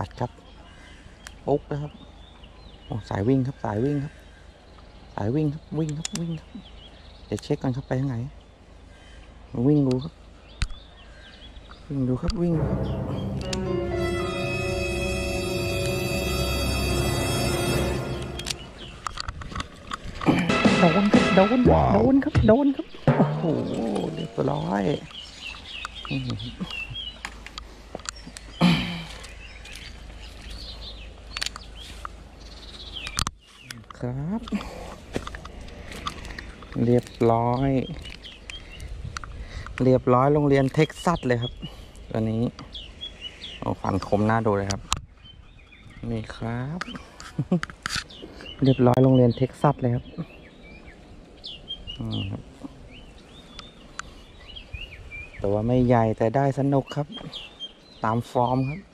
ดครับปุ๊กนะครับโอ้สายวิ่งครับสายวิ่งครับสายวิ่งครับวิ่งครับวิ่งครับเดี๋ยวเช็คก่อนครับไปทางไหนวิ่งดูครับวิ่งดูครับวิ่งครับโดนครับโดนครับโดนครับโดนครับโอ้โหเรียบร้อยครับเรียบร้อยเรียบร้อยโรงเรียนเท็กซัสเลยครับตัวนี้โอ้ฟันคมหน้าดูเลยครับนี่ครับเรียบร้อยโรงเรียนเท็กซัสเลยครับแต่ว่าไม่ใหญ่แต่ได้สนุกครับตามฟอร์มครับ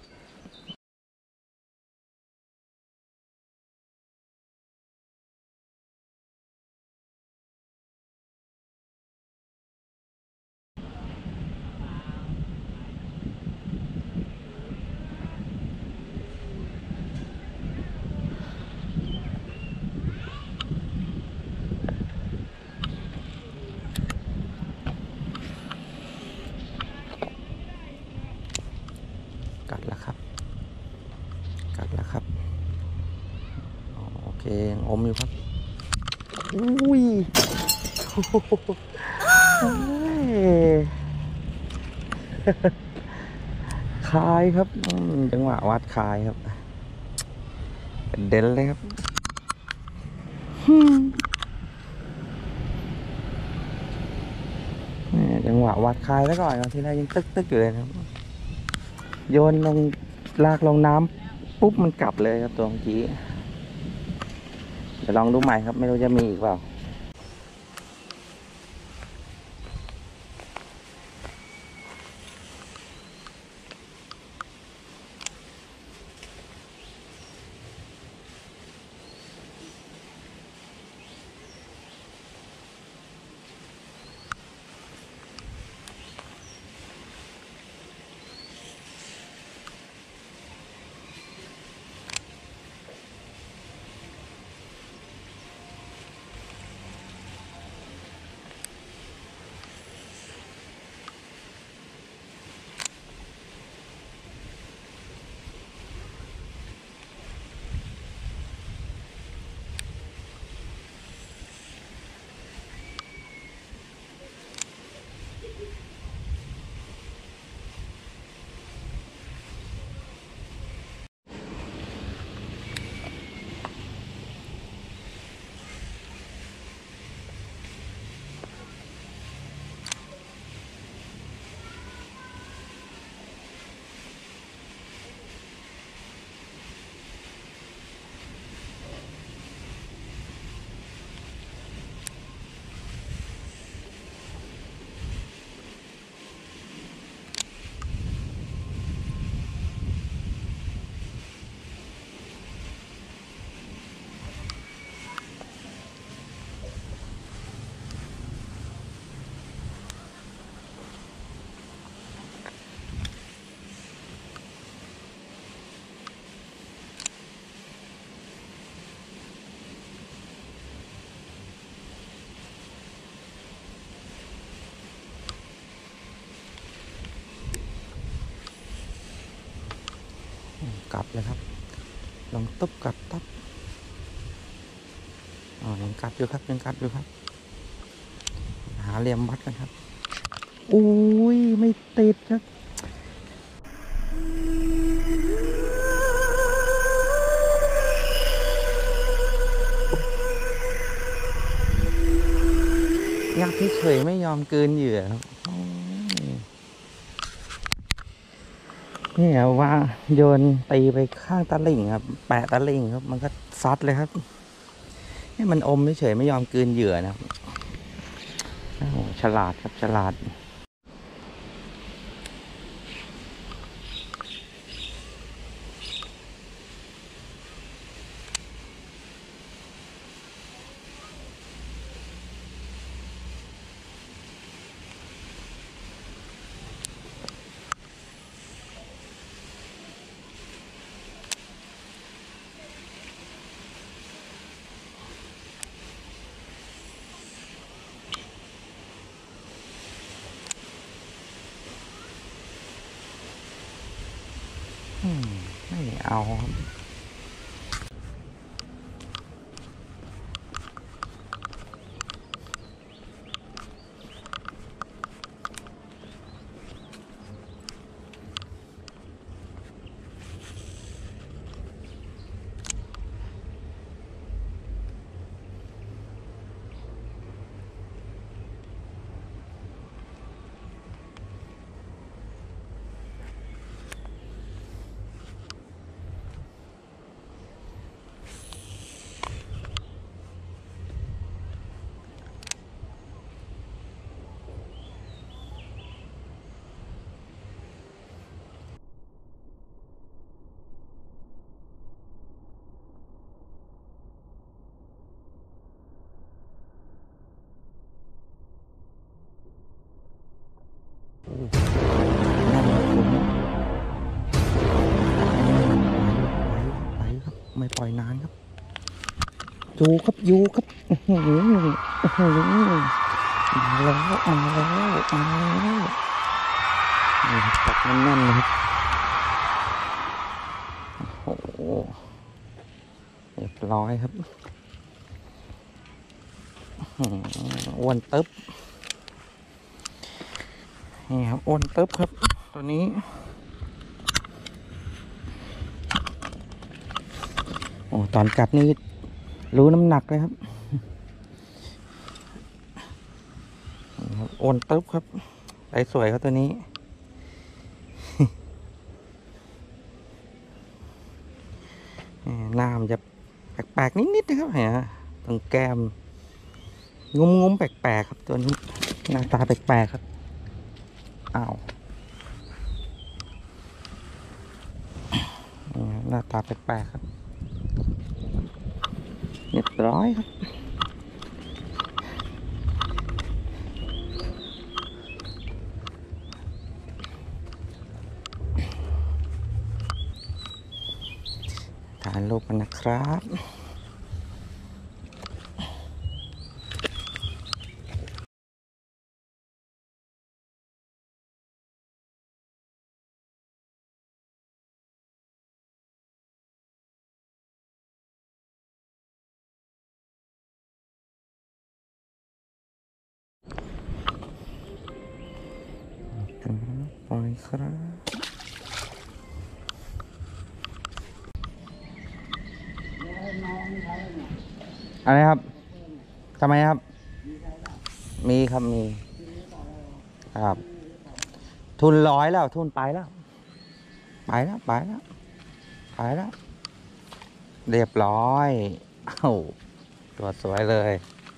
กัดแล้วครับกัดแล้วครับโอเคอมอยู่ครับอุ้ยคายครับจังหวะวัดคายครับเด่นเลยครับจังหวะวัดคายแล้วก่อนทีแรกยังตึกอยู่เลยครับโยนลงลากลงน้ำปุ๊บมันกลับเลยครับตัวเมื่อกี้เดี๋ยวลองดูใหม่ครับไม่รู้จะมีอีกเปล่ากลับเลยครับลองตุ๊บกัดตับยังกัดอยู่ครับยังกัดอยู่ครับหาเหลี่ยมวัดกันครับอุ้ยไม่ติดครับงับเฉยไม่ยอมเกินเหยื่อครับนี่ว่าโยนตีไปข้างตะลิ่งครับแปะตะลิ่งครับมันก็ซัดเลยครับนี่มันอมเฉยไม่ยอมเกินเหยื่อนะครับฉลาดครับฉลาดเอาครับนั่นครับผมไหวครับไม่ปล่อยนานครับอยู่ครับอยู่ครับมาแล้วนี่ครับจับแน่นๆเลยครับโอ้โหเรียบร้อยครับอ้วนตึ๊บนี่ครับอ้วนตึ๊บครับตัวนี้โอ้ตอนกลับนี่รู้น้ำหนักเลยครับอ้วนตึ๊บครับไสวยครับตัวนี้หน้ามันจะแปลกๆนิดๆนะครับเห็นไหมตรงแก้มงุ้มๆแปลกๆครับตัวนี้หน้าตาแปลกๆครับอ้าวหน้าตาแปลกๆครับเรียบร้อยครับถ่ายรูปกันนะครับปล่อยครับอะไรครับทำไมครับมีครับมีครับ ทุนร้อยแล้วทุนไปแล้วไปแล้วไปแล้วไปแล้วเรียบร้อยเอ้าตัวสวยเลย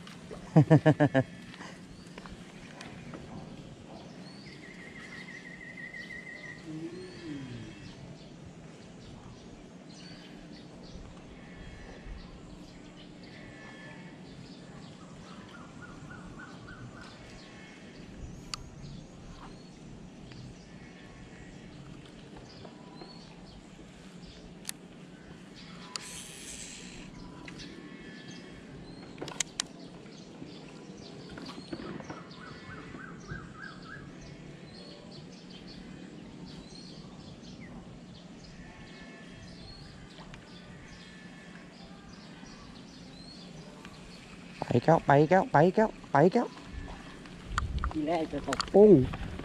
ไปแก้วไปแก้วไปแก้วไปแก้วทีแรกจะตกปุ้ง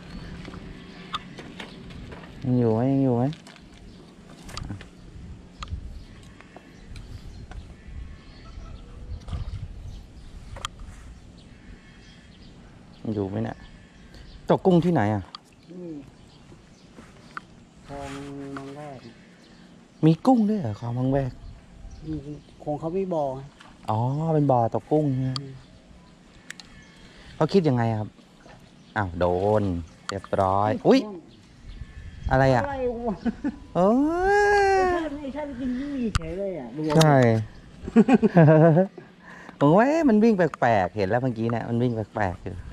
ยังอยู่ไหมยังอยู่ไหมยังอยู่ไหมเนี่ยตกกุ้งที่ไหนอ่ะนี่คลองบางแรกมีกุ้งด้วยเหรอคลองบางแวกคงเขาไม่บอกอ๋อเป็นบ่อตกกุ้งใช่ไหมเขาคิดยังไงครับอ้าวโดนเรียบร้อยอุ้ยอะไรอ่ะเออไม่ใช่กินยี่เฉยเลยอ่ะใช่ผมว่ามันวิ่งแปลกๆเห็นแล้วเมื่อกี้เนี่ยมันวิ่งแปลกๆอยู่